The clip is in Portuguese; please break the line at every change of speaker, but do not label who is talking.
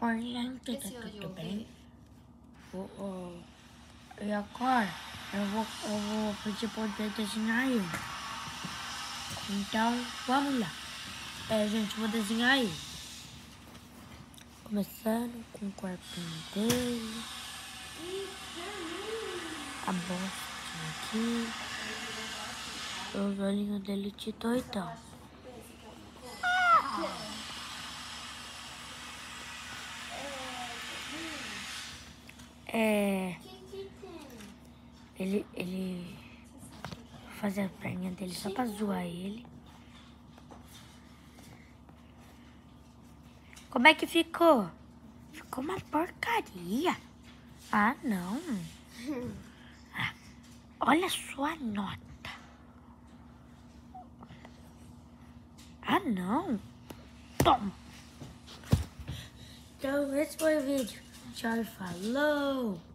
Oi, gente, tá tudo bem? E agora eu vou pedir poder desenhar ele. Então, vamos lá. Gente, vou desenhar ele. Começando com o corpinho dele. A bostinha aqui. Os olhinhos dele de doidão. Ele fazer a perninha dele só pra zoar ele. Como é que ficou? Ficou uma porcaria. Ah, não. Olha a sua nota. Ah, não. Toma. Então, esse foi o vídeo. Tchau e falou.